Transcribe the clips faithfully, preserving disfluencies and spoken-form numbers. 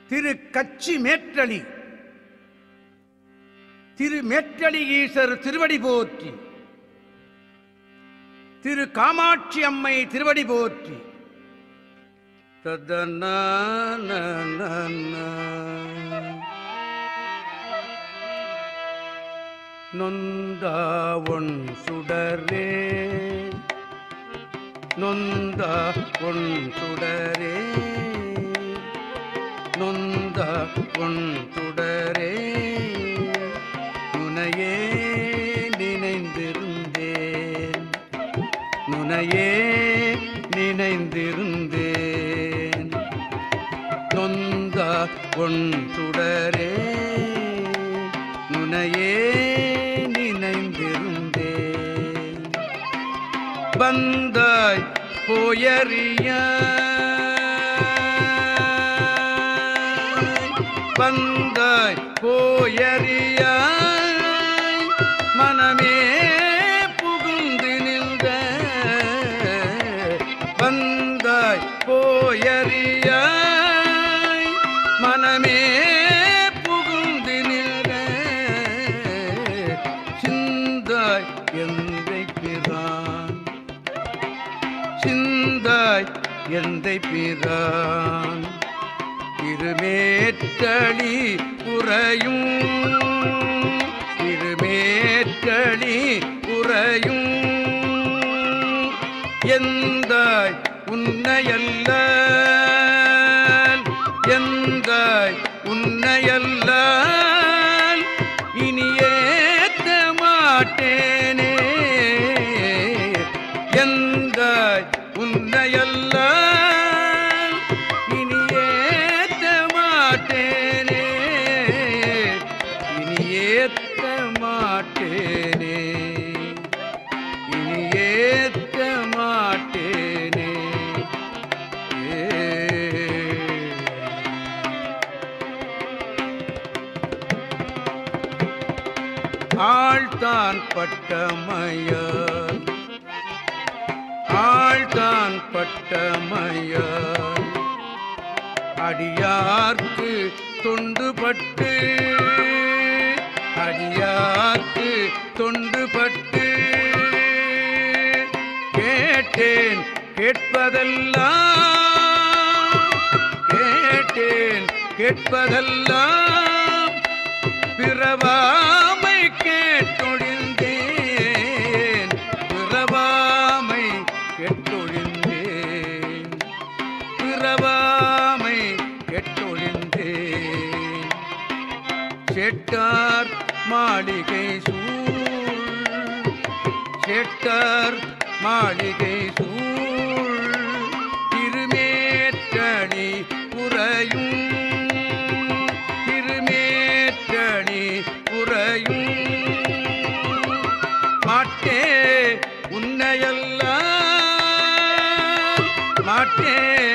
திரு கச்சி மேற்றளி திரு மேற்றளி ஈசர் திருவடி போற்றி, திரு காமாட்சி அம்மை திருவடி போற்றி. ததன நொந்தாவொன் சுடரே நொந்தா பொன் சுடரே நொந்தா பொன் சுடரே நுனையே நினைந்திருந்தேன் நுனையே நினைந்திருந்தேன் நொந்தா பொன் சுடரே நுனையே நினைந்திருந்தேன் வந்தாய் போயறியாய் வந்தாய் போயறியாய் மனமே புகுந்து நின்ற வந்தாய் போயறியாய் மனமே புகுந்து நின்ற சிந்தாய் எந்தை பிரான் சிந்தாய் எந்தை பிரான் திருமேற்றளி உறையும் திருமேற்றளி உறையும் எந்தாய் உன்னையல்லால் எந்தாய் உன்னையல்லால் இனி ஏத்த மாட்டேனே எந்தாய் உன்னையல்லால் இனி ஏத்த மாட்டேனே இனி ஏத்த மாட்டேனே இனி ஏத்த மாட்டேனே. ஆழ்தான் பட்டமையால் ஆழ்தான் பட்டமையால் அடியார்க்கு தொண்டுபட்டு அடியார்க்கு தொண்டுபட்டு கேட்டேன் கேட்பதெல்லாம் கேட்டேன் கேட்பதெல்லாம் பிறவாமை கேட்டொழிந்தேன் பிறவாமை கேட்டொழிந்தேன் பிறவாமை கேட்டொழிந்தேன் சேட்டார் மாளிகை சூழ் சேட்டார் மாளிகை சூழ் திருமேற்றளி உறையும் திருமேற்றளி உறையும் மாட்டே உன்னையெல்லாம் மாட்டே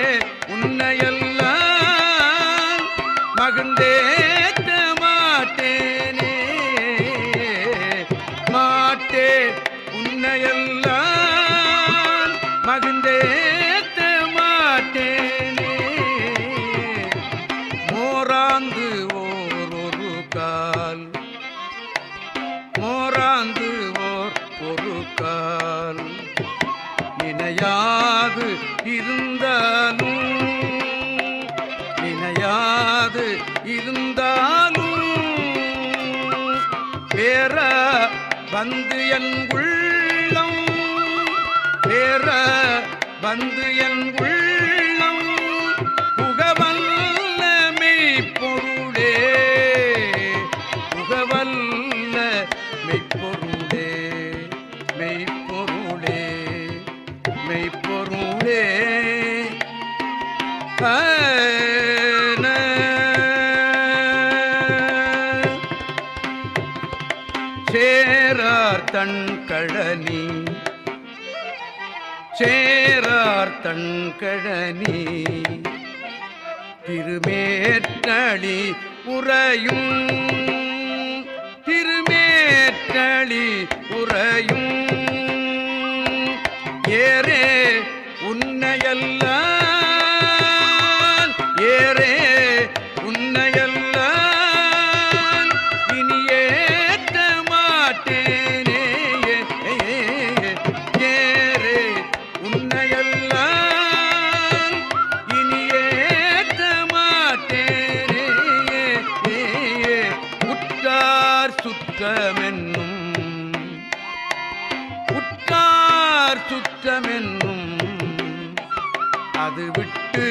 உன்னையெல்லாம் மகிழ்ந்தேத்த மாட்டேனே மாட்டே உன்னையெல்லாம் மகிழ்ந்தேத்த மாட்டேனே. மோராந்து ஓர் ஒரு கால் மோராந்து ஓர் ஒரு கால் நினையாது இருந்தாலும் நினையாது இருந்தாலும் பேர வந்து என் உள்ளம் பேர வந்து என் உள்ளம் புகவல்ல மெய்ப்பொருளே புகவல்ல மெய்ப்பொருளே மெய்ப்பொருளே மெய்ப்பொருளே. சேரார் தன் கழனி சேரார் தன் கழனி திருமேற்றளி உறையும் திருமேற்றளி உறையும் ஏரே உன்னையல்லால் ஏரே சுற்றமென்னும் உற்றார் சுற்றமென்னும் அது விட்டு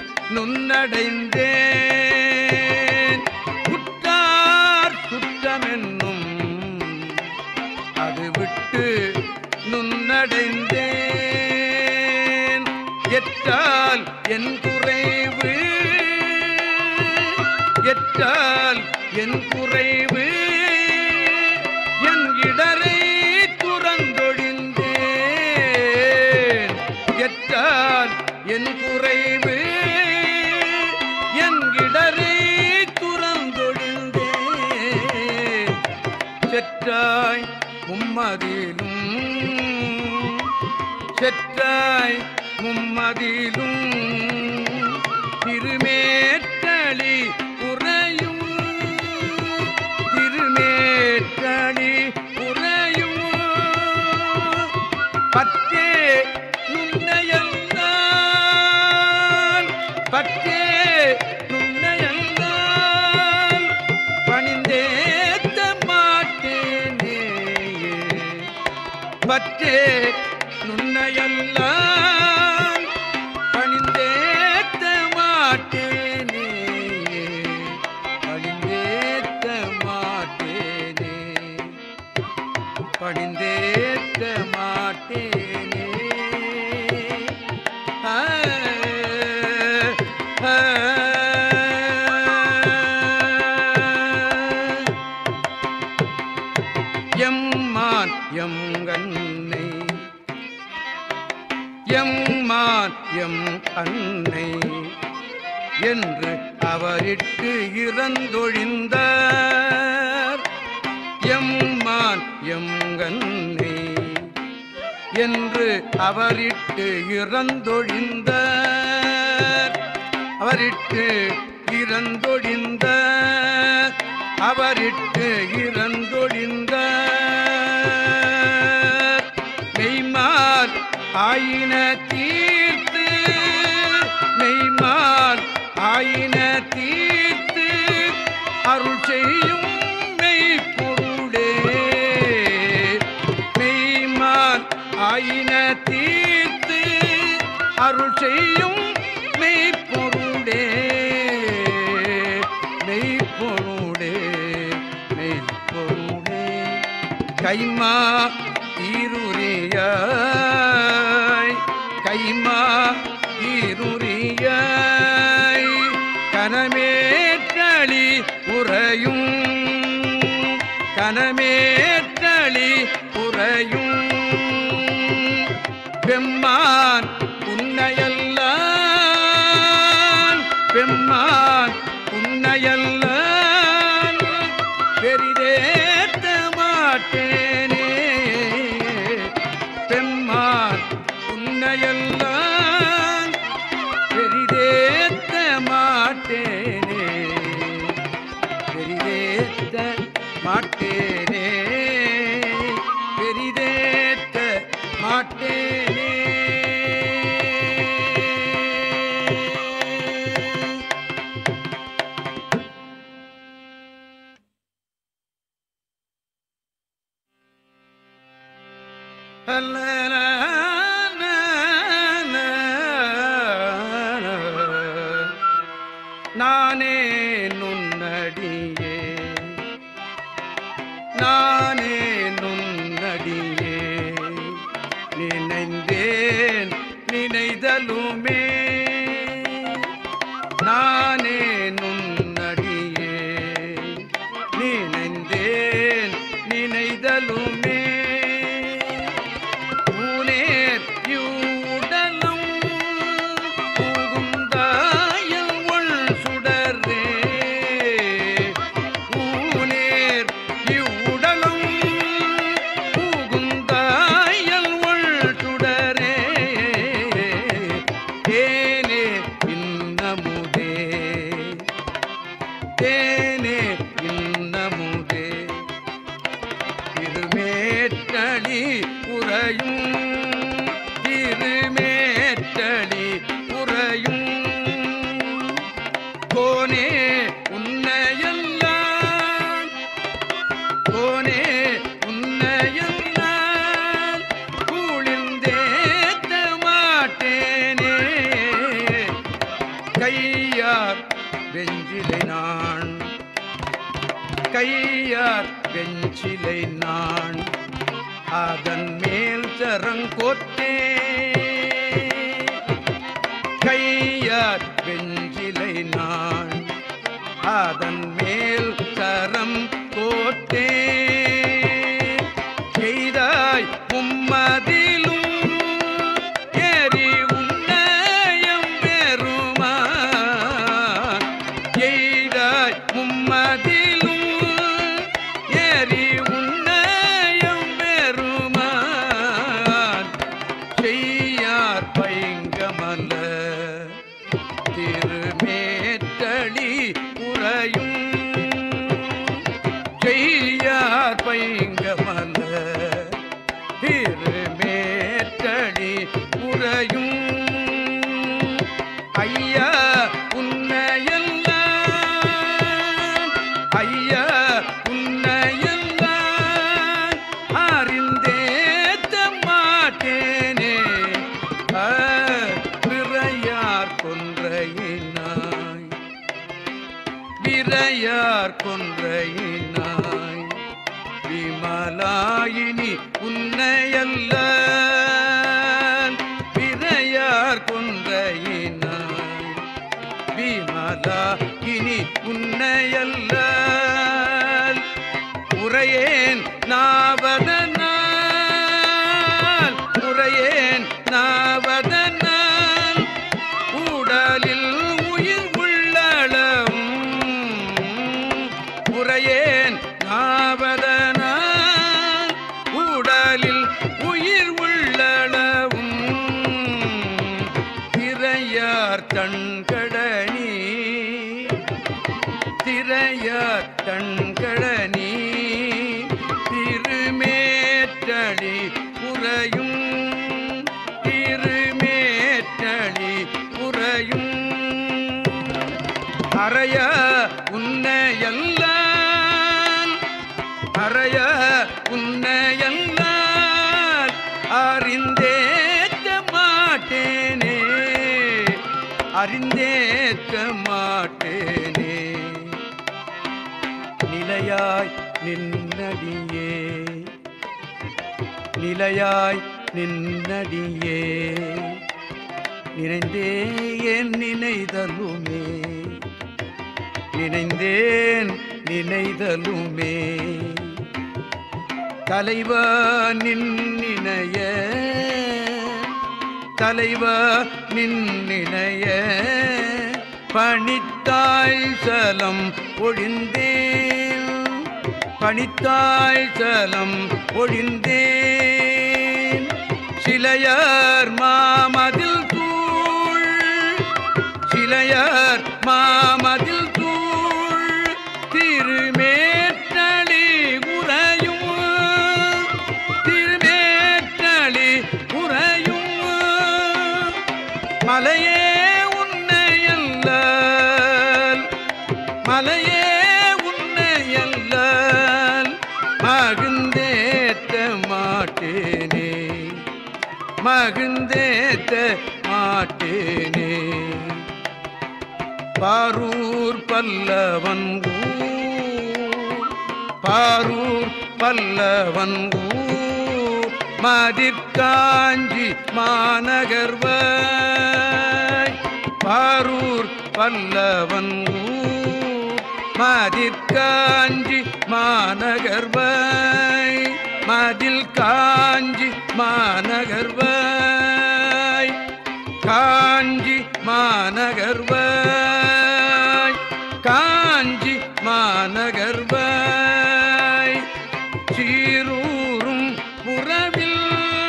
நுண்ணடைந்தேன். உற்றார் சுற்றமென்னும் அது விட்டு நுண்ணடைந்தேன். எற்றால் என் குறைவு எற்றால் என் குறைவு என் இடரை துறந்தொழிந்தேன். எற்றால் என் குறைவு என் இடரை துறந்தொழிந்தேன். செற்றாய் மும்மதிலும் செற்றாய் மும்மதிலும் திருமேற்றளி உறையும் திருமேற்றளி உறையும் பற்றே நுண்ணையல்லால் பற்றே நுண்ணையல்லால் பணிந்தேத்த மாட்டேனே. பற்றே நுண்ணையல்லால் பணிந்தேத்த மாட்டேனே. பணிந்தேத்த மாட்டேனே பணிந்தேத்த மாட்டேனே. ஆ எம்மான் எங்கண்ணை எம்மான் எம் அன்னை என்று அவரிட்டு இறந்தொழிந்தார். எம்மான் எங்கண்ணை என்று அவரிட்டு இறந்தொழிந்தார். அவரிட்டு இறந்தொழிந்தார். அவரிட்டு இறந்தொழிந்தார். மெய்மால் ஆயின தீர்த்து மெய்மால் ஆயின தீர்த்து அருள் செய்யும் மெய்ப்பொருளே. மெய்மால் ஆயின தீர்த்து அருள் செய்யும் மெய்ப்பொருளே. மெய்ப்பொருளே மெய்ப்பொருளே கைமா ஈருரியாய் கைமா ஈருரியாய் கனமேற்றளி உறையும் கனமேற்றளி உறையும் பெம்மான் உன்னையல்லான் பெம்மான் உன்னையல்லான் பெரிதேத்த மாட்டேனே. பெம்மான் உன்னையல்லான் பெரிதேத்த மாட்டேனே. பெரிதேத்த மாட்டேனே பெரிதேத்த மாட்டேனே. நானே நுண்ணடியே நானே நுண்ணடியே நினைந்தேன் நினைதலுமே. நானே நுண்ணடியே நினைந்தேன் நினைதலுமே. ஊனேர் யூடலும் புகுந்தாயல் ஒள் சுடரே. ஊனேர் யூடலும் புகுந்தாயல் ஒள் சுடரே. தேனே இன்னமுதே தேனே இன்னமுதே திருமேற்றளி உறையும் திருமேற்றளி உறையும் கோனே உன்னையல்லான் கோனே வெஞ்சிலை நான் கையார் வெஞ்சிலை நான் அதன் மேல் சரங்கோத்தே கையார் வெஞ்சிலை நான் அதன் மேல் சரம் கோத்தே எய்தாய் மும்மதிலும் ஏறி உன்னயம் பெருமான் எய்தாய் மும்மதிலும் ஏறி உன்னயம் பெருமான் செய்யார் பைங்கமல திருமேற்றளி உறையும் செய்யார் பைங்கமல திருமேற்றளி உறையும் ஐயா உன்னையெல்லாம் ஐயா உன்னையெல்லாம் அறிந்தேத்த மாட்டேனே விரையார் கொன்றையினாய் விரையார் கொன்றையினாய் விமலாயினி உன்னையல்ல விரையார் கொன்றையினாய் விமலாயினி உன்னையல்ல உரையேன் நாவதனால் உரையேன் நாவதனால் உடலில் உயிர் உள்ளளவும் உரையேன் நாவதனால் உடலில் உயிர் உள்ளளவும் திரையார் தண்கடனி திரையார் தண்கடனி திருமேற்றளி உறையும் திருமேற்றளி உறையும் அறைய உன்னையல்லான் அறைய உன்னையல்லான் அறிந்தேற்க மாட்டேனே அறிந்தேற்க மாட்டேனே நிலையாய் நின்னடியே நிலையாய் நின்னடியே நினைந்தே என் நினைதலுமே நினைந்தேன் நினைதலுமே தலைவா நின்னினைய தலைவா நின்னினைய பணித்தாய் சலம் ஒழிந்தேன் பணித்தாய் சலம் ஒழிந்தேன் சிலையார் மாமதில் தூள் சிலையார் மாமதில் தூள் திருமேற்றளி உறையும் திருமேற்றளி உறையும் மலையே உன்னையல்ல மலையே உன்னையல்ல மகிழ்ந்தேற்ற மாட்டேனே மகிழ்ந்தேற்ற மாட்டேனே பாரூர் பல்லவன் ஊர் பாரூர் பல்லவன் ஊர் மதிர்காஞ்சி மாநகர்வாய் பாரூர் பல்லவன் ஊர் மதிர்காஞ்சி மாநகர்வாய் மதில் காஞ்சி மாநகர்வாய் காஞ்சி மாநகர்வாய் காஞ்சி மாநகர்வாய் சீரூரும் புறவில்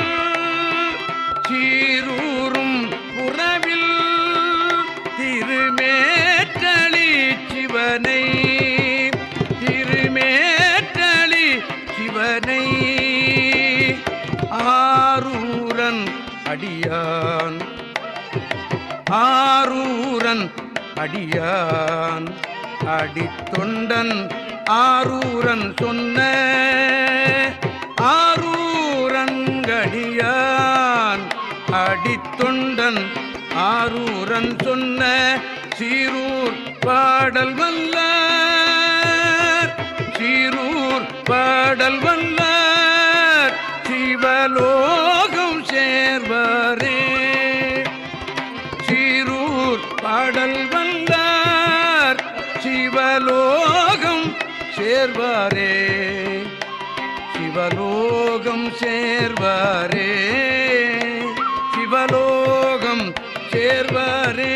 சீரூரும் புறவில் திருமேற்றளி சிவனை திருமேற்றளி சிவனை ஆரூரன் அடியான் ஆரூரன் அடியான் அடித்தொண்டன் ஆரூரன் சொன்ன ஆரூரங்கடியான் அடித்தொண்டன் ஆரூரன் சொன்ன சீரூர் பாடி பாடல் வல்லார் சீரூர் பாடல் வல்லார் சிவலோகம் சேர்வாரே சீரூர் பாடல் வல்லார் சிவலோகம் சேர்வாரே சிவலோகம் சேர்வாரே சிவலோகம் சேர்வாரே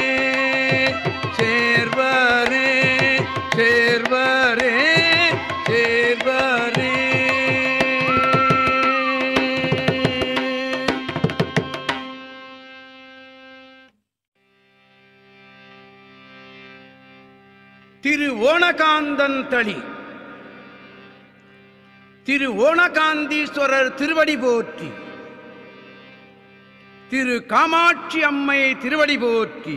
சேர்வாரே சேர்வாரே சேர்வாரே திரு ஓணகாந்தன் தளி திரு ஓணகாந்தீஸ்வரர் திருவடி போற்றி திரு காமாட்சி அம்மை திருவடி போற்றி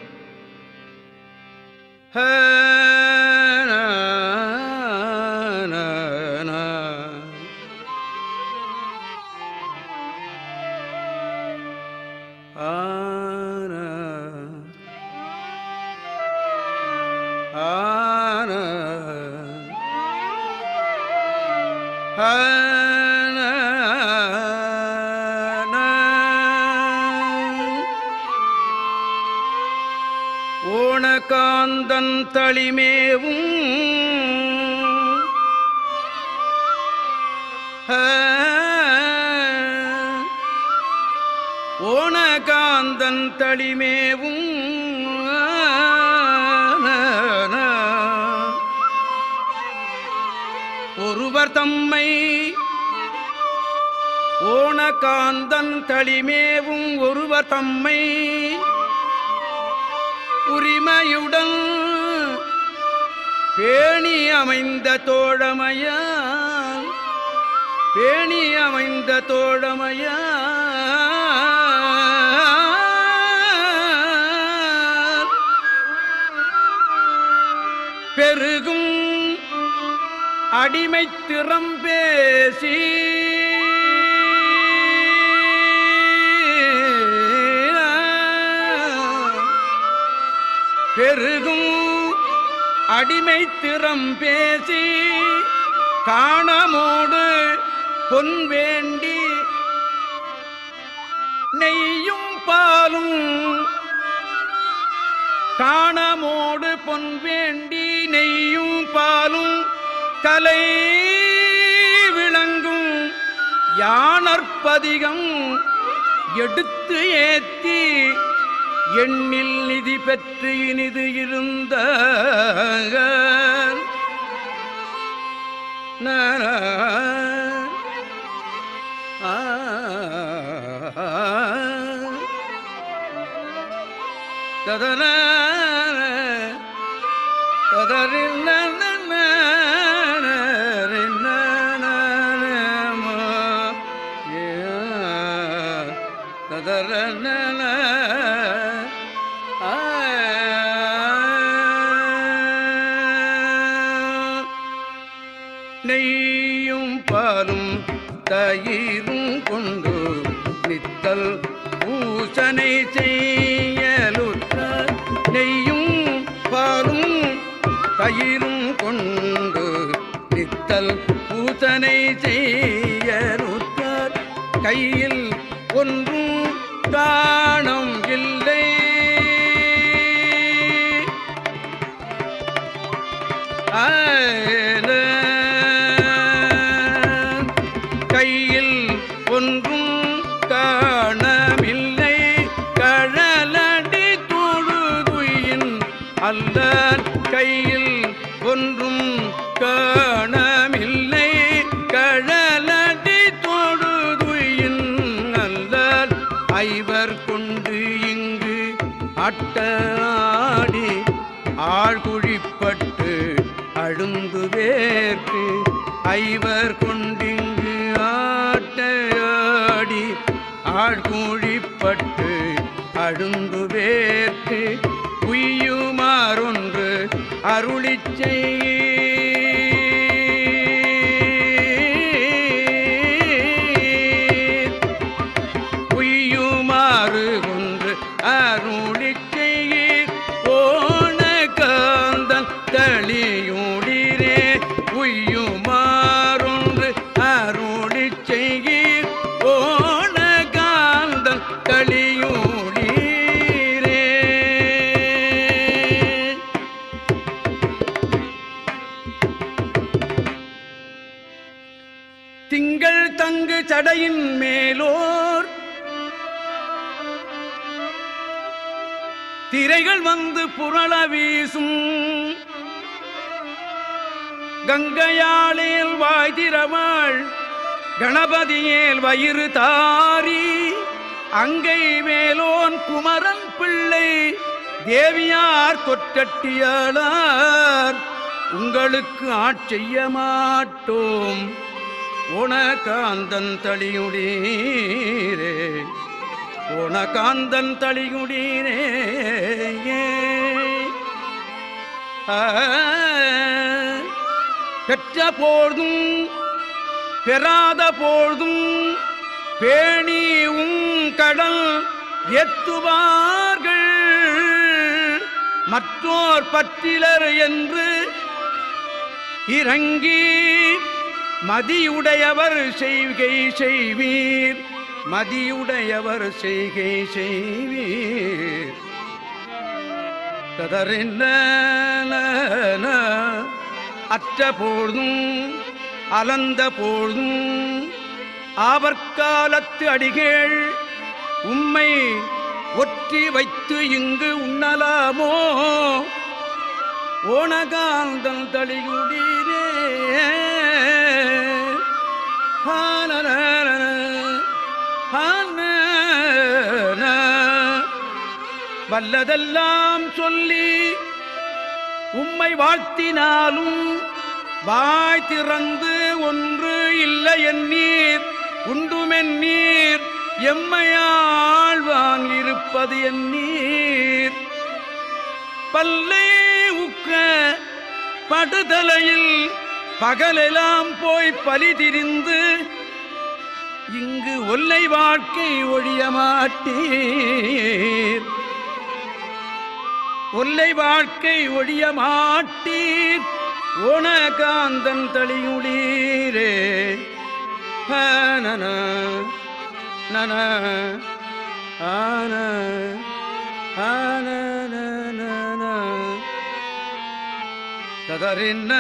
ஓணகாந்தன் தளிமேவும் ஓணகாந்தன் தளிமேவும் ஒருவர் தம்மை ஓணகாந்தன் தளிமேவும் ஒருவர் தம்மை உரிமையுடன் பேணி அமைந்த தோழமையால் பேணி அமைந்த தோழமையால் பெருகும் அடிமை திறம் பேசி பெருகும் அடிமை திறம் பேசி காணமோடு பொன் வேண்டி நெய்யும் பாலும் காணமோடு பொன் வேண்டி நெய்யும் பாலும் கலை விளங்கும் யானற்பதிகம் எடுத்து ஏத்தி எண்ணில் நிதி பெற்று இனிது இருந்த ததன ததறின ததரன நெய்யும் பாலும் தயிரும் கொண்டு நித்தல் பூசனை செய்யலுற்ற நெய்யும் பாலும் தயிரும் கொண்டு நித்தல் பூசனை செய்யலுற்றார் கையில் ஒன்றும் காணம் இல்லை கையில் ஒன்றும் காணமில்லை கழலடி தொழுதுயின் அல்ல கையில் ஒன்றும் காணமில்லை கழலடி தொழுதுயின் அல்ல ஐவர் கொண்டு இங்கு அட்டாடி ஆழ்குழிப்பட்டு அழுந்து வேர்க்கு ஐவர் கொண்டிங்கு ஆட்டையாடி ஆழ்குழிப்பட்டு அழுந்து வேர்க்கு உய்யுமாறொன்று அருளிச் செய் உய்யுமாறு ஒன்று அருளிச் செய் ஓணகாந்தன் திங்கள் தங்கு சடையின் மேலோர் திரைகள் வந்து புரள வீசும் கங்கையாளேல் வாய்திரவாள் கணபதியேல் வயிறு தாரி அங்கை மேலோன் குமரன் பிள்ளை தேவியார் கொற்றட்டியாளார் உங்களுக்கு ஆட்செய்ய மாட்டோம் ஓணகாந்தன் தளியுடீரே ஓணகாந்தன் தளியுடீரே பெற்ற போதும் பெறாத போதும் பேணி உங் கடல் எத்துவார்கள் மற்றோர் பற்றிலர் என்று இறங்கி மதியுடையவர் செய்கை செய்வீர் மதியுடையவர் செய்கை செய்வீர் ததறின்ன அற்ற பொழுதும் அலந்த பொழுதும் ஆவற்காலத்து அடிகேள் உம்மை ஒற்றி வைத்து இங்கு உண்ணலாமோ ஓணகாந்தன் தளியுடீரே வல்லதெல்லாம் சொல்லி உம்மை வாழ்த்தினாலும் வாய் திறந்து ஒன்று இல்லை எண்ணீர் உண்டுமென் நீர் எம்மையாழ்வான் இருப்பது என் நீர் பல்லை உக்க படுதலையில் பகலெல்லாம் போய் பலி திரிந்து இங்கு ஒல்லை வாழ்க்கை ஒழிய மாட்டீர் ஒல்லை வாழ்க்கை ஒழிய மாட்டீர் ஓணகாந்தன் தளியுடீரே நன நன ஆன ஆன ததறின்ன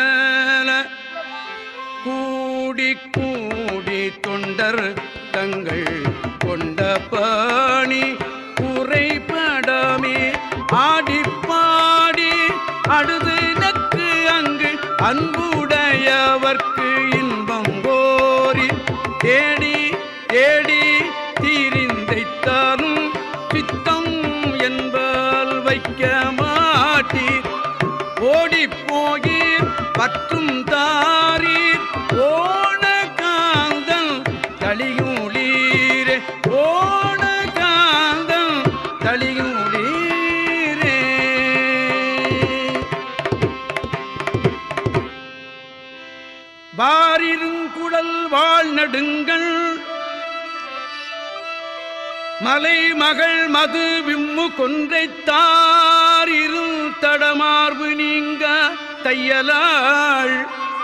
கூடி கூடி தொண்டர் தங்கள் கொண்ட பாணி குறைபடாமே ஆடிப்பாடி அழுது நக்கு அங்கு அன்புடையவர்க்கு இன்பம் கோரி தேடி தேடி தீரிந்தைத்தாலும் பித்தம் என்பால் வைக்க மாட்டீர் ஓடிப்போகீர் பற்றும் தாரீர் ஓணகாந்தன் தளியுடீரே ஓணகாந்தன் தளியுடீரே வாரிருங்குழல் வாழ் நடுங்கள் மலை மகள் மது விம்மு கொன்றைத்தார் இரு தடமார்பு நீங்க தையலாள்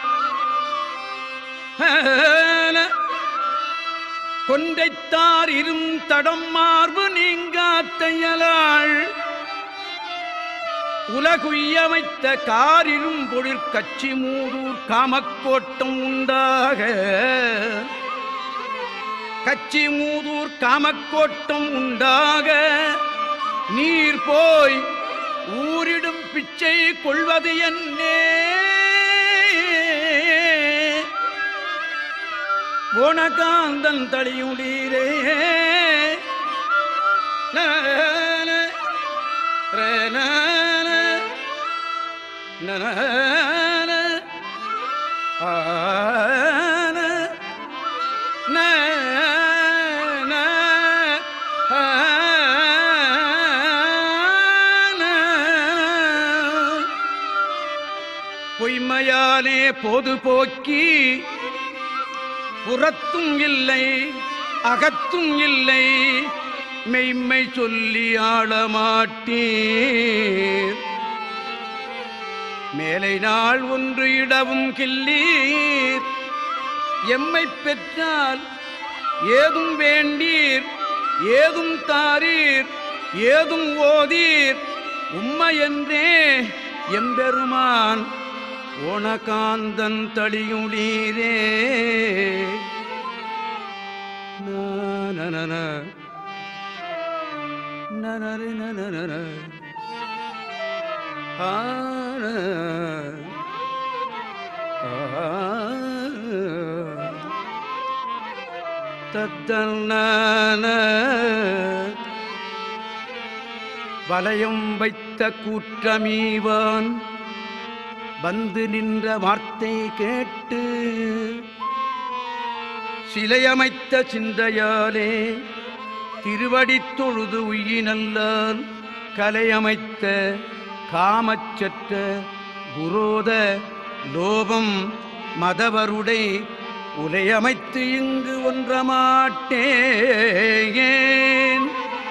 கொன்றைத்தார் இரும் தடம் மார்பு நீங்க தையலாள் உலகுயமைத்த காரிரும் பொழிற் கச்சி மூதூர் காமக்கோட்டம் உண்டாக கச்சி மூதூர் காமக்கோட்டம் உண்டாக நீர் போய் ஊரிடும் பிச்சை கொள்வது என்னே ஓணகாந்தன் தளியுடீரே நன பொய்மையாலே போது போக்கி புறத்தும் இல்லை அகத்தும் இல்லை மெய்மை சொல்லி ஆளமாட்டீர் மேலை நாள் ஒன்று இடவும் கில்லீர் எம்மை பெற்றால் ஏதும் வேண்டீர் ஏதும் தாரீர் ஏதும் ஓதீர் உம்மையென்றே எம்பெருமான் ஓணகாந்தன் தளியுடீரே நன நனரி நன ஆன தத்தன வலயம் வைத்த கூற்றமீவான் வந்து நின்ற வார்த்தை கேட்டு சிலையமைத்த சிந்தையாலே திருவடி தொழுது உய்யினல்லால் கலையமைத்த காமச்சற்ற குரோத லோபம் மதவருடை உலையமைத்து இங்கு ஒன்றமாட்டேன்.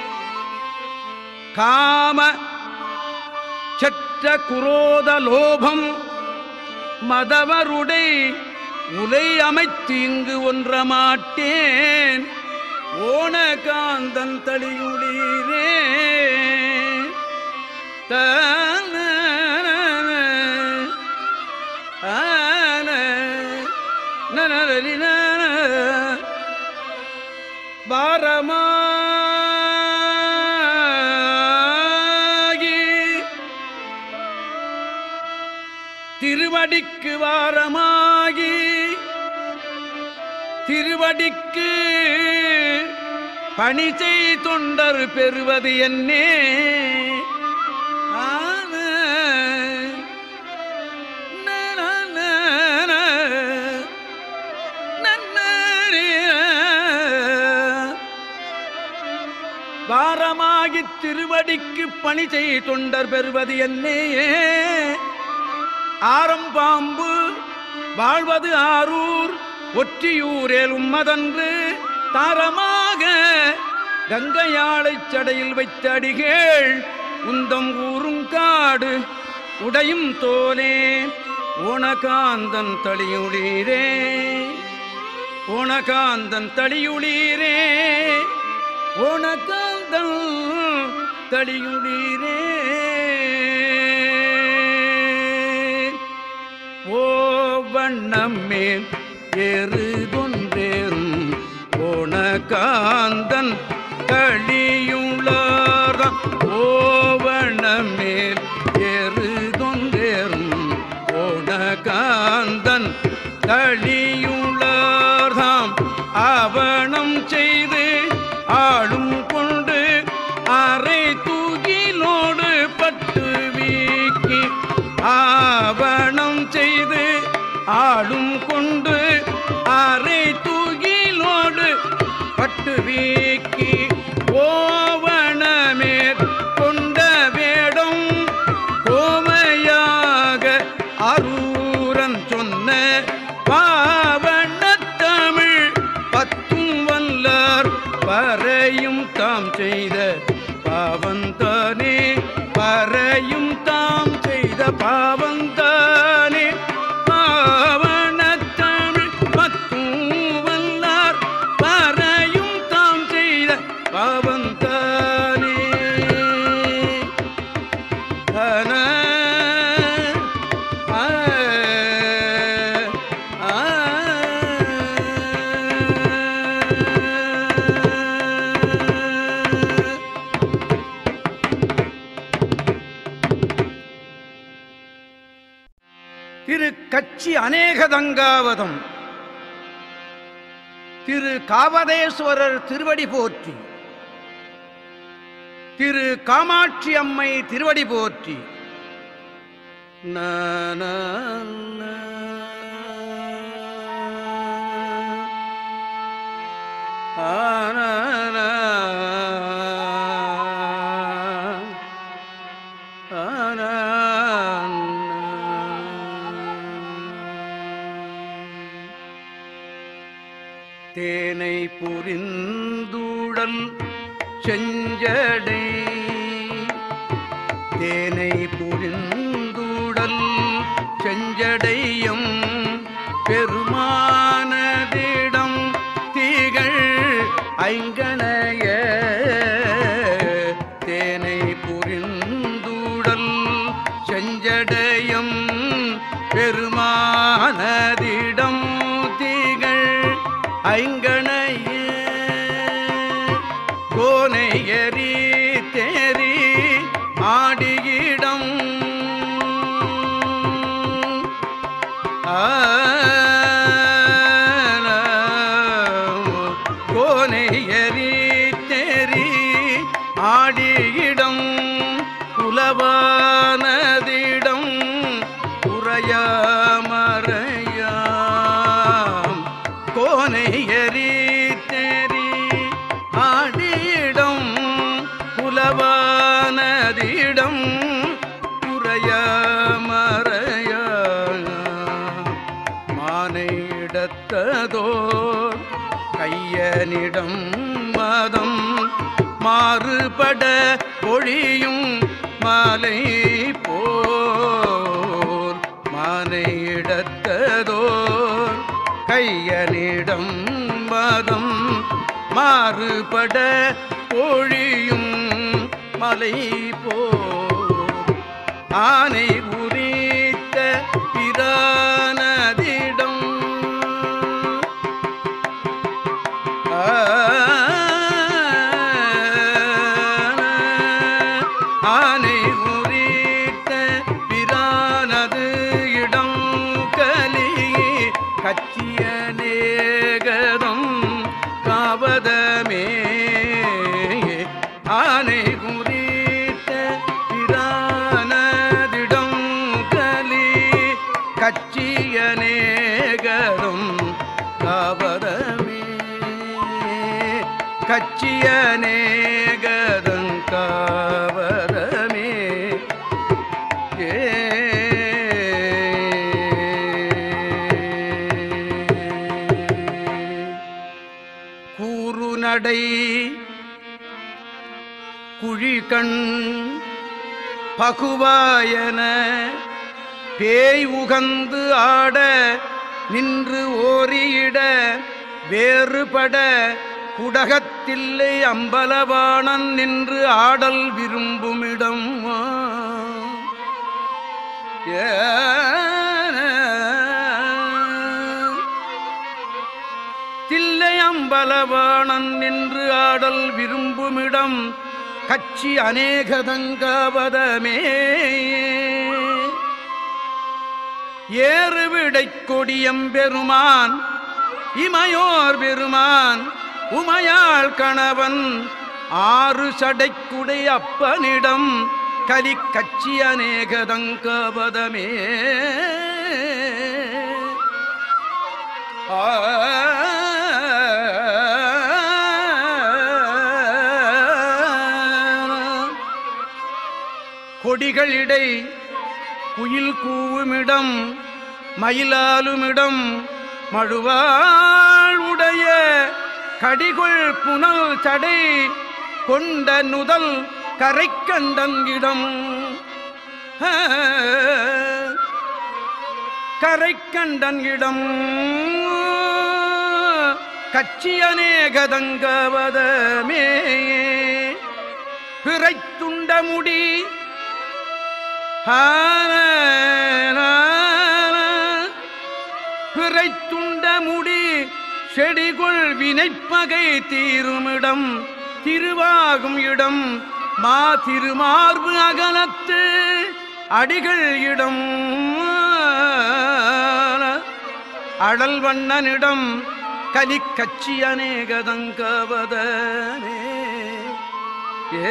காம சற்ற குரோத லோபம் மதவருடை உலை அமைத்து இங்கு ஒன்றமாட்டேன். ஓன காந்தன் தளியுளீரே தன நனரின வாரமாகி திருவடிக்கு வாரமாகி திருவடிக்கு பணிசை தொண்டர் பெறுவது என்னே. வாரமாகி திருவடிக்கு பணிசை தொண்டர் பெறுவது என்னே. ஆரம்பாம்பு வாழ்வது ஆரூர் ஒற்றியூரேல் உம்மதன்று தாரமாக கங்கையாளைச் சடையில் வைத்த அடிகேள் உந்தம் ஊரும் காடு உடையும் தோலே. ஓணகாந்தன் தளியுளீரே ஓணகாந்தன் தளியுளீரே ஓணகாந்தன் தளியுளீரே. ஓ வண்ணம்மேல் ஏறுதொன்றேறும் ஓணகாந்தன் தளியுளாராம். ஓவண்ணமேல் ஏறுதொன்றேறும் ஓணகாந்தன் தளியுளாராம். ஆவணம் செய்து ஆளும் கொண்டு அரை தூகிலோடு பட்டு வீக்கி ஆவணம் செய்து ஆளும் கொண்டு அரை தூகிலோடு பட்டு வீக்கி ஓவணமேற் கொண்ட வேடம் கோமையாக அரூரன் சொன்ன பாவண்ணத்தமிழ் பத்தும் வல்லார் பறையும் தாம் செய்த பாவந்தானே. பறையும் தாம் செய்த பாவந்தானே. பாவண்ணத்தமிழ் பத்தும் வல்லார் பறையும் தாம் செய்த பாவந்தானே. அன திரு கச்சி அநேகதங்காவதம் திரு காவதேஸ்வரர் திருவடி போற்றி. திரு காமாட்சி அம்மை திருவடி போற்றி. நன ஆன தேனை புரிந்தூடல் செஞ்சடை தேனை புரிந்தூடல் செஞ்சடையும் பெருமானதிடம் தீகள் ஐங்கணைய தேனை புரிந்தூடல் செஞ்சடையும் பெருமானதிடம் தீகள் ஐங்கணைய கையனிடம் மதம் மாறுபட பொழியும் மாலை போர் மானையிடத்ததோர் கையனிடம் மதம் மாறுபட பொழியும் மலை போர் ஆனை உரித்த பிரானதிடம் ஆனை உரித்த பிரானது இடம் கலி கச்சிய நேகதம் காவதமே ஆனை குறித்த பிரானதிடம் கலி கச்சிய நேகதம் காவதமே கச்சிய நேகதம் காவதமே ஏ கூறுநடை குழிகண் பகுவாயன பேய் உகந்து ஆட நின்று ஓரியிட வேறுபட குடகத்தில்லை அம்பலவாணன் நின்று ஆடல் விரும்புமிடம் ஏ தில்லை அம்பலவாணன் நின்று ஆடல் விரும்புமிடம் கச்சி அநேகதங்காவதமே ஏறுவிடைக் கொடியம்பெருமான் இமையோர் பெருமான் உமையாள் கணவன் ஆறு சடைக்குடை அப்பனிடம் கலி கச்சி அநேகதங்காவதமே ஆ கொடிகளிடை குயில் கூவுமிடம் மயிலாலுமிடம் மழுவாளுடைய கடிகொள் புனல் சடை கொண்ட நுதல் கரைக்கண்டங்கிடம் கரைக்கண்டங்கிடம் கச்சி அநேகதங்காவதமே பிறைத்துண்ட முடி பிறைத்துண்ட முடி செடிகொள் வினைப்பகை தீருமிடம் திருவாகும் இடம் மா திருமார்பு அகலத்து அடிகள் இடம் அடல் வண்ணனிடம் கலி கச்சி அநேகதங்காவதமே ஏ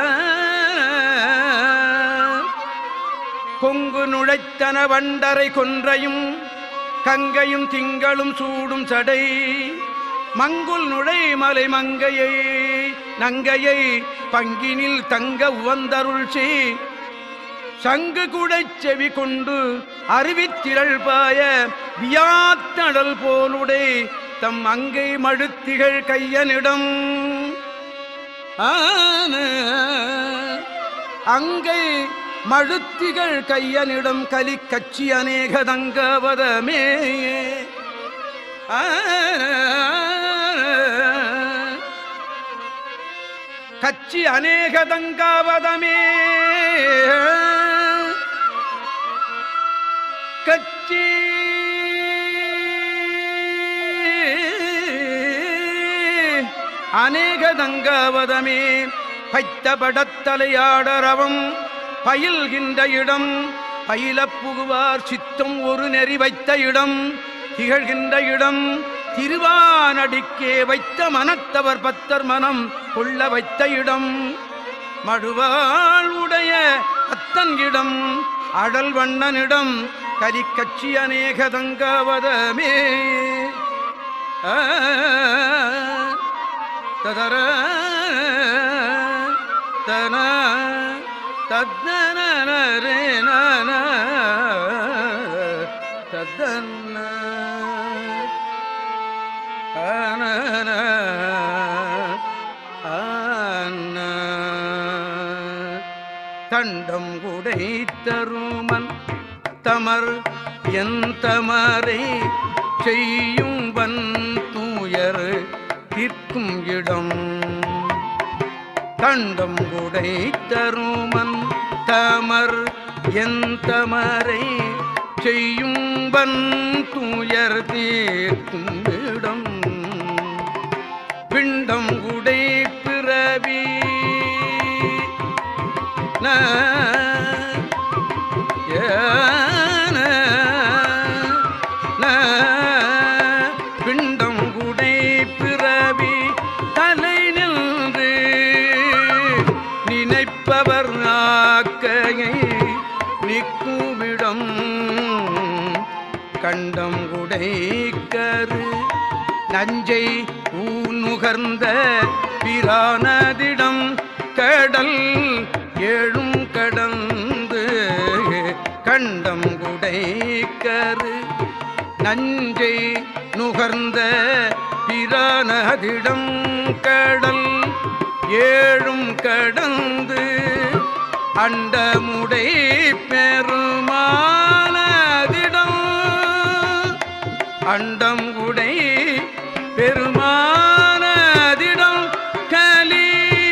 கொங்கு நுழைத்தன வண்டரை கொன்றையும் கங்கையும் திங்களும் சூடும் சடை மங்குல் நுழை மலை மங்கையை நங்கையை பங்கினில் தங்க உவந்தருள் செய் சங்கு குடைச் செவி கொண்டு அருவித்திரள் பாய வியாத்தடல் போலுடை தம் அங்கை மழுத்திகள் கையனிடம் ஆன அங்கை மழுத்திகள் கையனிடம் கலி கச்சி அநேகதங்காவதமே கச்சி அநேகதங்காவதமே கச்சி அநேகதங்காவதமே பைத்த படத்தலையாடரவம் பயில்கின்ற இடம் பயில புகுவார் சித்தம் ஒரு நெறி வைத்த இடம் திகழ்கின்ற இடம் திருவானடிக்கே வைத்த மனத்தவர் பத்தர் மனம் கொள்ள வைத்த இடம் மழுவாள் உடைய அத்தன் இடம் அடல் வண்ணனிடம் கலி கச்சி அநேகதங்காவதமே ததர தன தத்னரே நன தத்தன கண்டம் உடைத்தருமன் தமர் என் தமரை செய்யும் வன் தூயர் தீர்க்கும் இடம் கண்டம் உடைத்தருமன் தமர் என் தமரை செய்யும் வன் தூயர் தீர்க்கும் இடம் பிண்டம் உடை பிறவி பிண்டம் உடை பிறவி தலை நின்று நினைப்பவர் ஆக்கையை நிற்குமிடம் கண்டம் உடைக்கரு நஞ்சை ஊனுகர்ந்த பிரானதிடம் கடல் ஏழும் கடந்து கண்டம் உடைக்கரு நஞ்சை நுகர்ந்த பிரானதிடம் கடல் ஏழும் கடந்து அண்டமுடை பெருமானதிடம் அண்டம் உடை பெருமானதிடம் கலி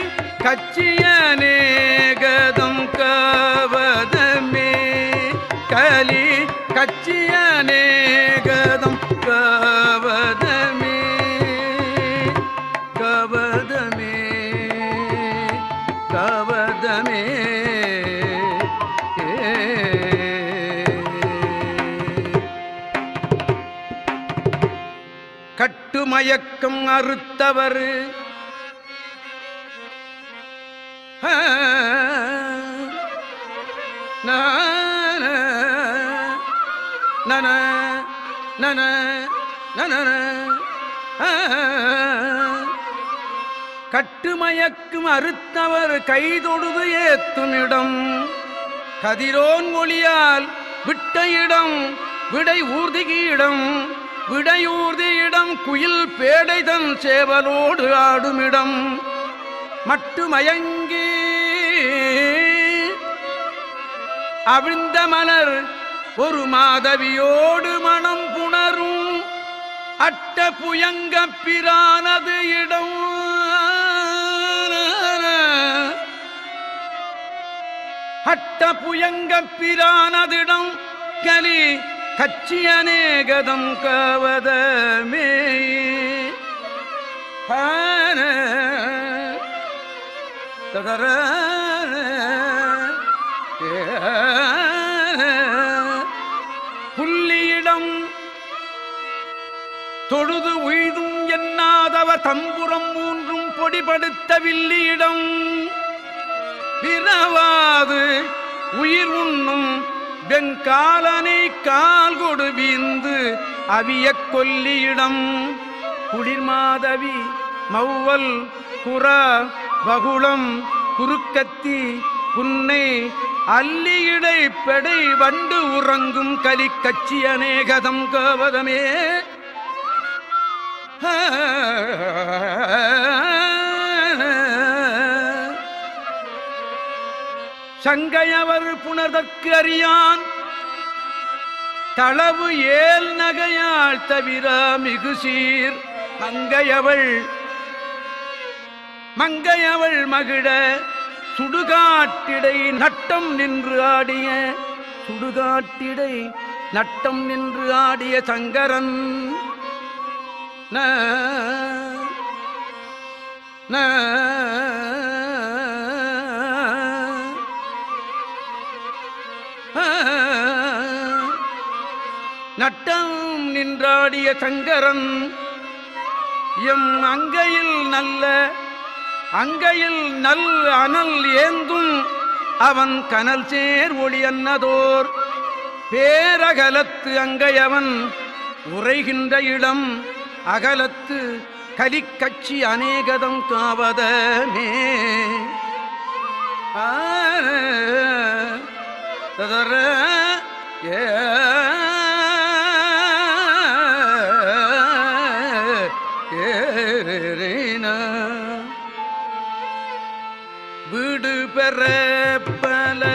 கச்சியநேகதம் கவதமே கலி கச்சியநேகதம் கவதமே கவதமே கவதமே கட்டுமயக்கம் அறுத்தவர் நன நன நன கட்டுமயக்கும் அறுத்தவர் கைதொடுது ஏத்துமிடம் கதிரோன் ஒளியால் விட்ட இடம் விடை ஊர்திகிடம் விடையூர்தியிடம் குயில் பேடைதன் சேவலோடு ஆடுமிடம் மட்டு மயங்கி அவிழ்ந்த மலர் ஒரு மாதவியோடு மனம் புணரும் அட்ட புயங்க பிரானது இடம் அட்ட புயங்க பிரானதிடம் கலி கச்சியநேகதம் கவதமே ததர புள்ளியிடம் தொழுது உய்தும் எண்ணாதவ தம்புரம் மூன்றும் பொடிபடுத்த வில்லியிடம் பிறவாது உயிர் உண்ணும் வெங்காலனை கால் கொடு வீந்து அவிய கொல்லியிடம் குளிர்மாதவி மௌவல் புறா வகுளம் குறுக்கத்தி புன்னை அல்லியிடை பெடை வண்டு உறங்கும் கலி கச்சி அநேகதம் கவதமே சங்கையவர் புணர்தற்கு அறியான் தளவு ஏல் நகையாள் தவிர மிகு சீர் மங்கையவள் மங்கையவள் மகிழ சுடுகாட்டிடை நட்டம் நின்று ஆடிய சுடுகாட்டிடை நட்டம் நின்று ஆடிய சங்கரன் ந ந நட்டம் நின்றாடிய சங்கரன் எம் அங்கையில் நல்ல அங்கையில் நல் அனல் ஏந்தும் அவன் கனல் சேர் ஒளி அன்னதோர் பேரகலத்து அங்கையவன் உரைகின்ற இடம் அகலத்து கலிக்கச்சி அநேகதம் காவதமே ததர ஏ வீடு பெற பல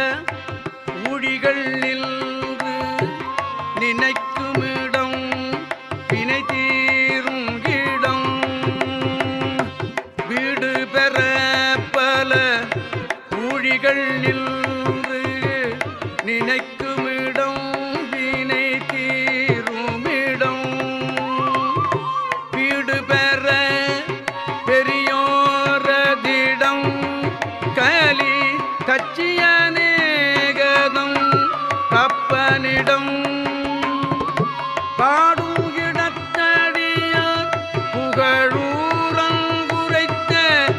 நினைக்குமிடம் வினை தீரும் இடம் வீடு பெற பல ஊழிகள் நின்று நினைக்குமிடம் வினை தீருமிடம் வீடு பெற பெரியோரதிடம் கலி கச்சியநேகதம் கப்பனிடம் பாடும் இடத்தடியார் புகழூரங்குரைத்த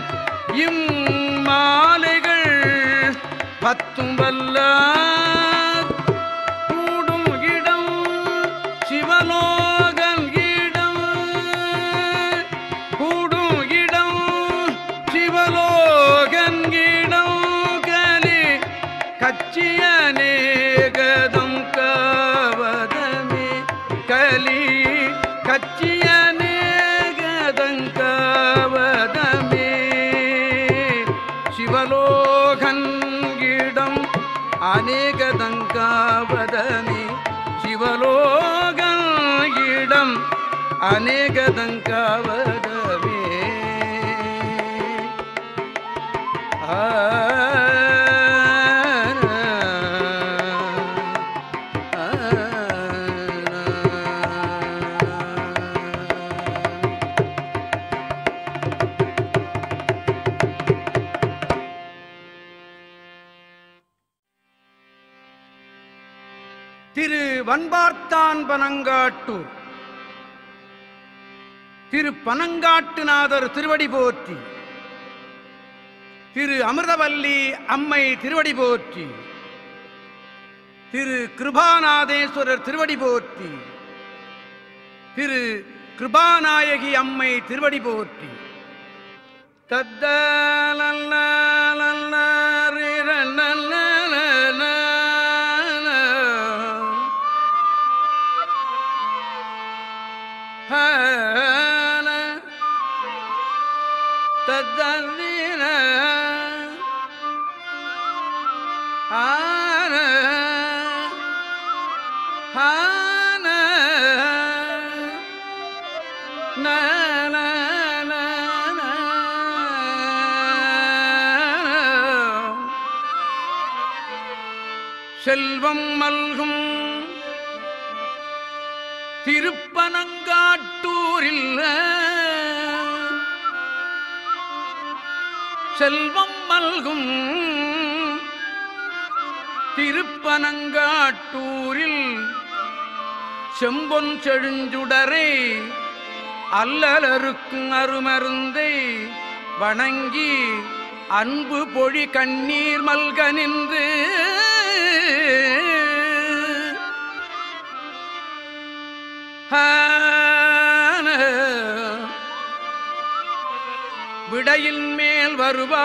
இம்மாலைகள் பத்தும் வல்லார் கூடும் இடம் சிவலோகன் இடம் கூடும் இடம் சிவலோகன் இடம் கலி கச்சியநேகதம் காவதமே கலி கச்சியநேகதம் காவதமே சிவலோகன் இடம் அநேகதங்காவதமே சிவலோகன் இடம் அநேகதங்காவதமே ஆ திரு வன்பார்த்தான் பனங்காட்டூர் திரு பனங்காட்டுநாதர் திருவடி போற்றி திரு அமிர்தவல்லி அம்மை திருவடி போற்றி திரு கிருபாநாதேஸ்வரர் திருவடி போற்றி திரு கிருபாநாயகி அம்மை திருவடி போற்றி தத்தலல்ல தத்தீர ஆன ஆன நன செல்வம் மல்கும் திருப்பனங்காட்டூரில் செல்வம் மல்கும் திருப்பனங்காட்டூரில் செம்பொன் செழுஞ்சுடரை அல்லலருக்கும் அருமருந்தை வணங்கி அன்பு பொழி கண்ணீர் மல்க நின்று விடையில் மேல்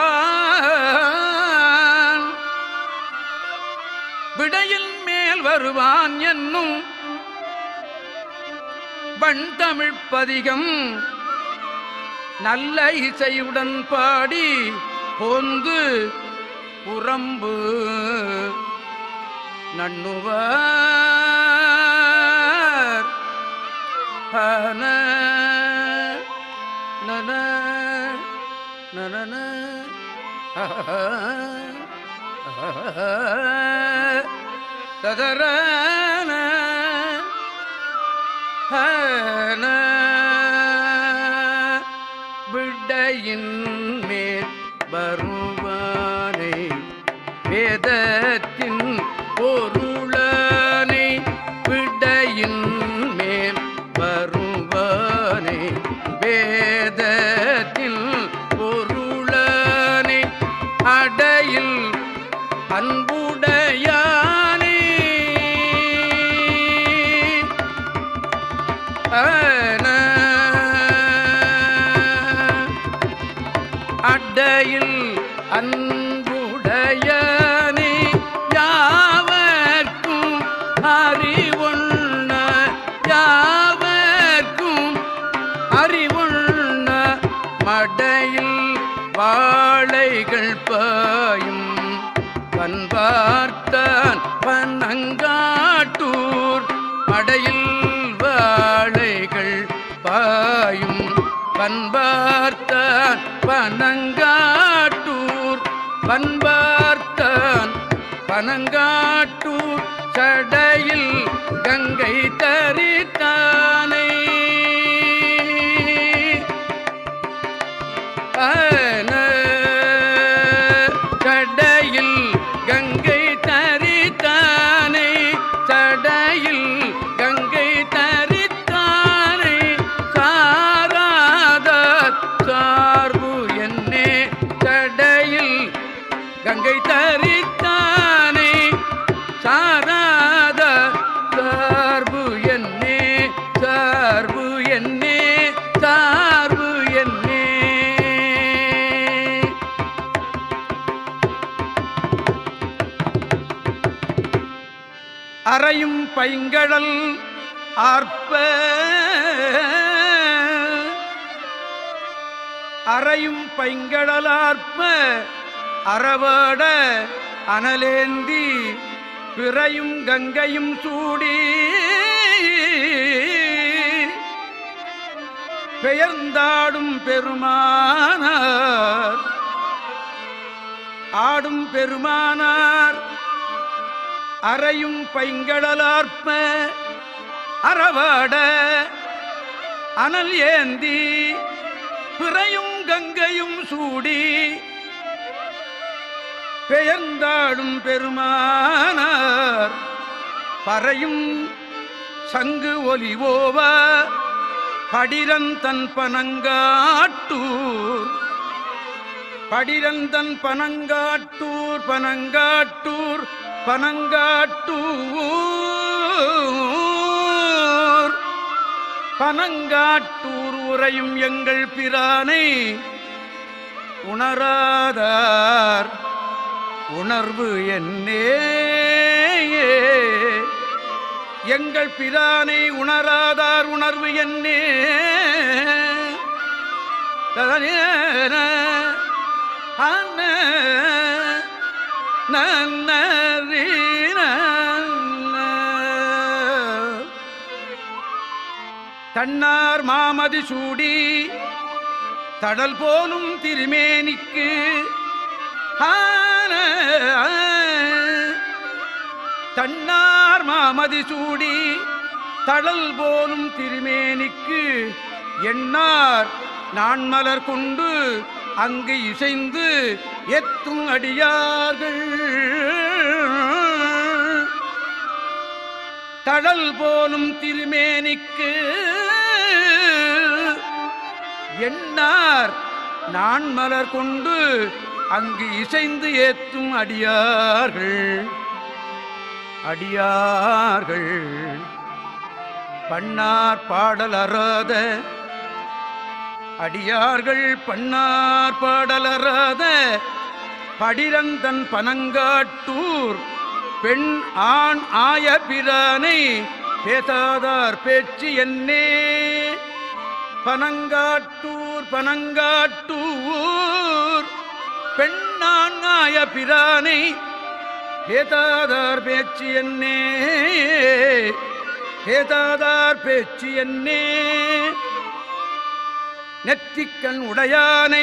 வருவான் விடையில் மேல் வருவான் என்னும் வண்தமிழ் பதிகம் நல்ல இசையுடன் பாடி போந்து புறம்பு நண்ணுவார் ஹன நன நன ததரன ஹன விடையின் மேல் வருவானை வேதத்தின் பொருளனை விடையின் மேல் வருவானை வேதத்தில் பொருளனை அடையில் அன்புடையானே அடையில் அன்புடையானே யாவர்க்கும் அறிவுண்ண யாவர்க்கும் அறிவுண்ண மடையில் வாழைகள் பாயும் பண்பார்த்தான் பனங்காட்டூர் மடையில் வாழைகள் பாயும் பண்பார்த்தான் பனங்காட்டூர் பண்பார்த்தான் பனங்காட்டூர் சடையில் கங்கை தரித்தானை சடையில் கங்கை தரித்தானை சடையில் கங்கை தரித்தானை சாராத சார்பு என்னே சடையில் கங்கை தரித்தானை சாராத சார்பு என்னே சார்பு என்னே சார்பு என்னே அறையும் பைங்கடல் ஆர்ப்ப அறையும் பைங்கடல் ஆர்ப்ப அறவாட அனலேந்தி பிறையும் கங்கையும் சூடி பெயர்ந்தாடும் பெருமானார் ஆடும் பெருமானார் அறையும் பைங்கடலார்ப்ப அறவாட அனல் ஏந்தி பிறையும் கங்கையும் சூடி பெயர்ந்தாடும் பெருமானார் பறையும் சங்கு ஒலிவோவ படிரந்தன் பனங்காட்டூர் படிரந்தன் பனங்காட்டூர் பனங்காட்டூர் பனங்காட்டூர் பனங்காட்டூர் உரையும் எங்கள் பிரானை உணராதார் உணர்வு என்னே எங்கள் பிரானை உணராதார் உணர்வு என்னே தன்னார் மாமதி சூடி தடல் போலும் திருமேனிக்கு தன்னார் மாமதி சூடி தடல் போலும் திருமேனிக்கு எண்ணார் நான் மலர் கொண்டு அங்கு இசைந்து எத்தும் அடியார்கள் தடல் போலும் திருமேனிக்கு எண்ணார் நான் மலர் கொண்டு அங்கு இசைந்து ஏத்தும் அடியார்கள் அடியார்கள் பண்ணார் பாடல் அறாத அடியார்கள் பண்ணார் பாடல் அறாத படிரந்தன் பனங்காட்டூர் பெண் ஆண் ஆய பிரானை பேசாதார் பேச்சு என்னே பனங்காட்டூர் பனங்காட்டூர் பெண்ணான் ஆய பிரானை பேசாதார் பேச்சு என்னே பேசாதார் பேச்சு என்னே நெற்றிக்கண் உடையானை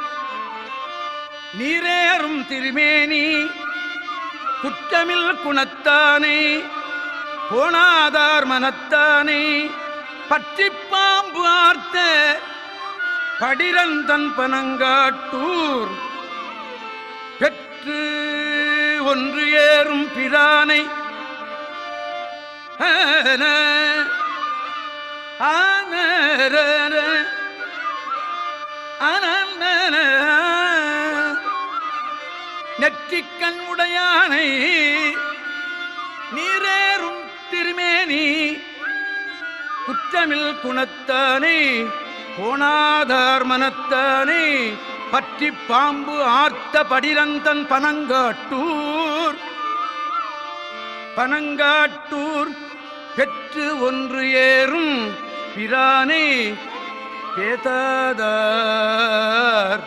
நீரேறும் திருமேனி குற்றமில் குணத்தானை கோணாதார் மனத்தானை பற்றி பாம்பு ஆர்த்த படிரந்தன் பனங்காட்டூர் பெற்று ஒன்று ஏறும் பிரானை நெற்றிக்கண் உடையானை நீரேறும் திருமேனி குற்றமில் குணத்தானை கோணாதார் மனத்தானை பற்றி பாம்பு ஆர்த்த படிரந்தன் பனங்காட்டூர் பனங்காட்டூர் பெற்று ஒன்று ஏறும் பிரானை பேதாதார்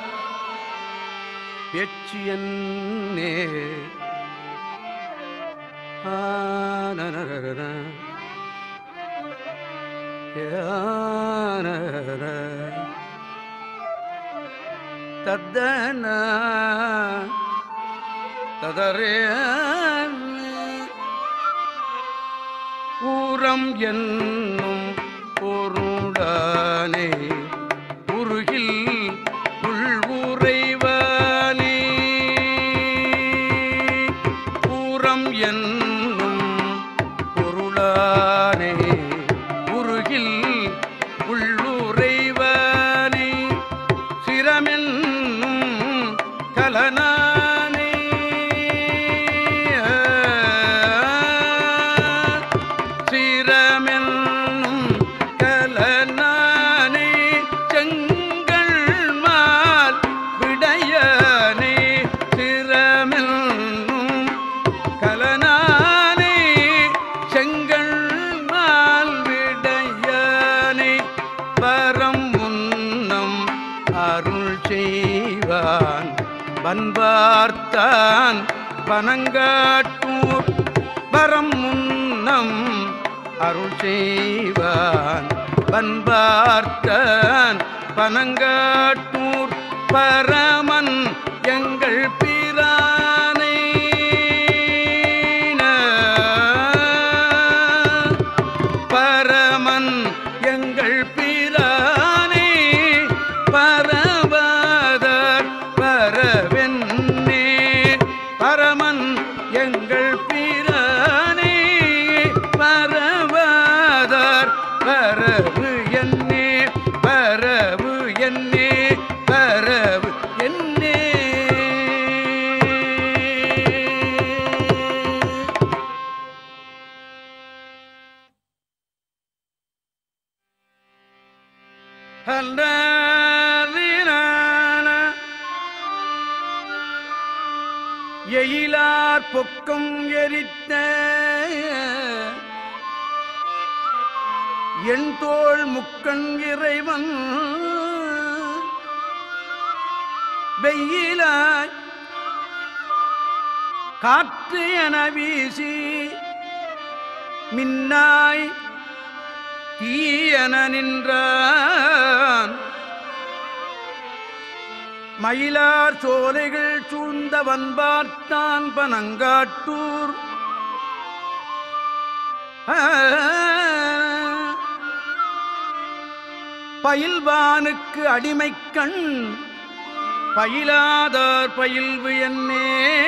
பேச்சியன்னே தத்தன ததரே ஊரம் என்னும் பொருளானே உருகில் உள்வுறைவானே ஊரம் என்னும் பொருளானே உருகில் உள்ளுறைவானே சிரமென்னும் கலனானே சிரமென்னும் கலனானே செங்கல் மால் விடையானே சிரமென்னும் கலனானே செங்கல் மால் விடையானே பரம் முன்னம் அருள் செய்வான் பண்பார்த்தான் பனங்காட்டூர் பரம் முன்னம் அருள் செய்வான் பண்பார்த்தான் பனங்காட்டூர் பரமன் எங்கள் பிரானை பரமன் எங்கள் பிரானை பரவதர் பரவென்னே பரமன் எங்கள் பிரானை பரவதர் பரவு என்னே பரவு என்னே பரவு என்னே எயிலார் பொக்கம் எரித்த என் தோள் முக்கண் இறைவன் வெயிலாய் காற்று என வீசி மின்னாய் தீயன நின்றான் மயிலார் சோலைகள் சூழ்ந்த வன்பார்த்தான் பனங்காட்டூர் பயில்வானுக்கு அடிமைக்கண் பயிலாதார் பயில்வு என்னே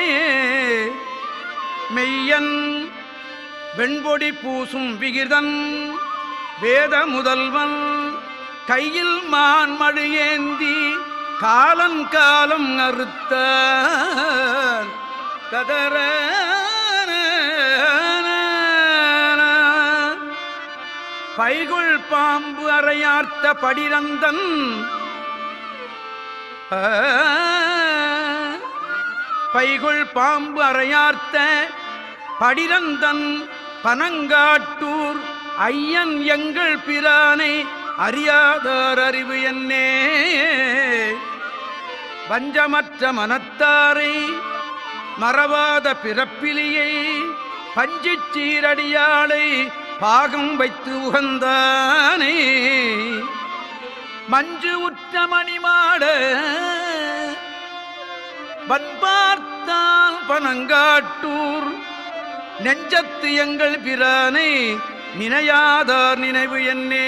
மெய்யன் வெண்பொடி பூசும் விகிதன் வேத முதல்வன் கையில் மான் மழு ஏந்தி காலம் காலம் அறுத்த கதற பைகுள் பாம்பு அறையார்த்த படிரந்தன் பைகுள் பாம்பு அறையார்த்த படிரந்தன் பனங்காட்டூர் ஐயன் எங்கள் பிரானை அறியாதார் அறிவு என்னே வஞ்சமற்ற மனத்தாரை மறவாத பிறப்பிலியை பஞ்சிச் சீரடியாளை பாகம் வைத்து உகந்தானே மஞ்சு உற்ற மணிமாட வன்பார்த்தான் பனங்காட்டூர் நெஞ்சத்து எங்கள் பிரானை நினையாதார் நினைவு என்னே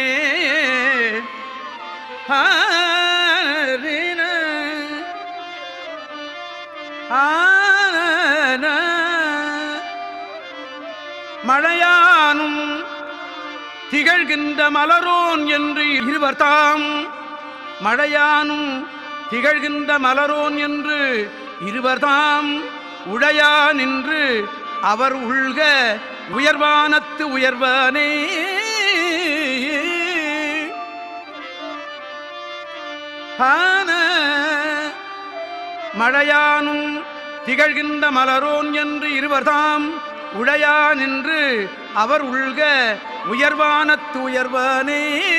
மழையானும் திகழ்கின்ற மலரோன் என்று இருவர்தாம் மழையானும் திகழ்கின்ற மலரோன் என்று இருவர்தாம் உடையா நின்று அவர் உள்க உயர்வானத்து உயர்வானே ஆன மழையானும் திகழ்கின்ற மலரோன் என்று இருவர்தாம் உடையா நின்று அவர் உள்க உயர்வானத்து உயர்வானே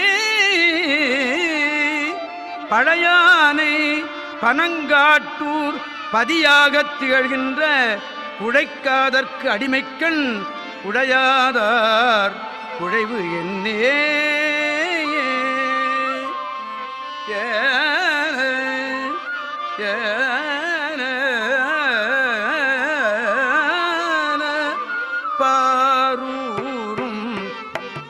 பழையானை பனங்காட்டூர் பதியாகத் திகழ்கின்ற குழைக்காதற்கு அடிமைக்கண் குழையாதார் குழைவு என்னே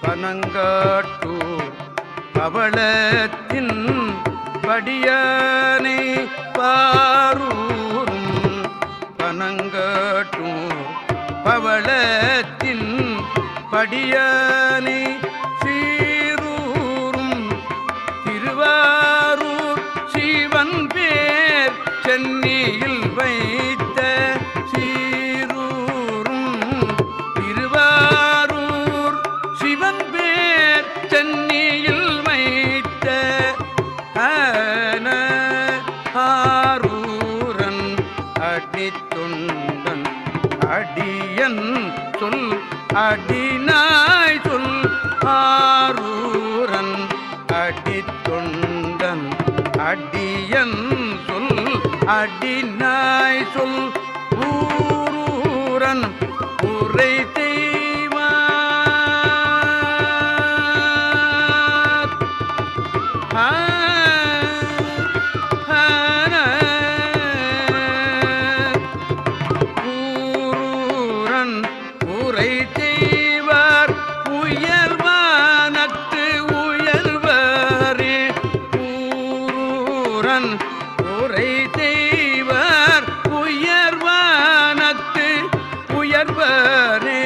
பனங்காட்டூர் பவளத்தின் படியானை பாரூரும் பனங்காட்டூர் பவளத்தின் படியானை சீரூரும் திருவாரூர் சிவன் பேர் சென்னியில் வைத்த சீரூரும் திருவாரூர் சிவன் பேர் சென்னியில் வைத்த ஆரூரன் அடித்தொண்டன் அடியன் சொல் அடிநாய் சொல் ஆரூரன் அடித்தொண்டன் அடியன் சொல் அடிநாய் சொல் ஊரூரன் உரை செய்வார் ஊரூரன் உரை செய்வார் உயர்வானத்து உயர்வரே ஊரூரன் உரை செய்வார் உயர்வானத்து உயர்வரே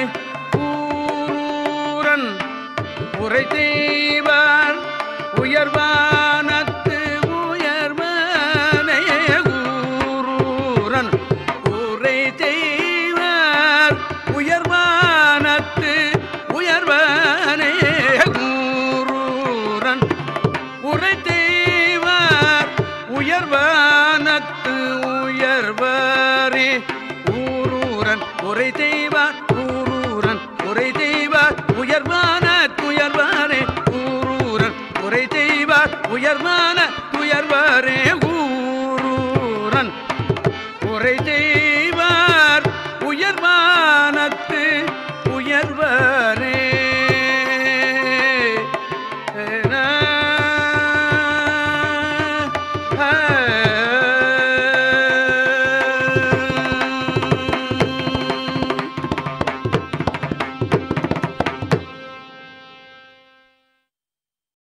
ஊரூரன் உரை செய்வார் உயர்வானத்து உயர்வனே ஊரூரன் உரை செய்வார் உயர்வானத்து உயர்வனே ஊரூரன் உரை செய்வார் உயர்வானத்து உயர்வரே ஊரூரன் உரை செய்வார் ஊரூரன் உரை செய்வார் உயர்வான துயர்வரே ஊரூரன் உரை செய்வார் உயர்வான துயர்வரே ஊரூரன் உரை செய்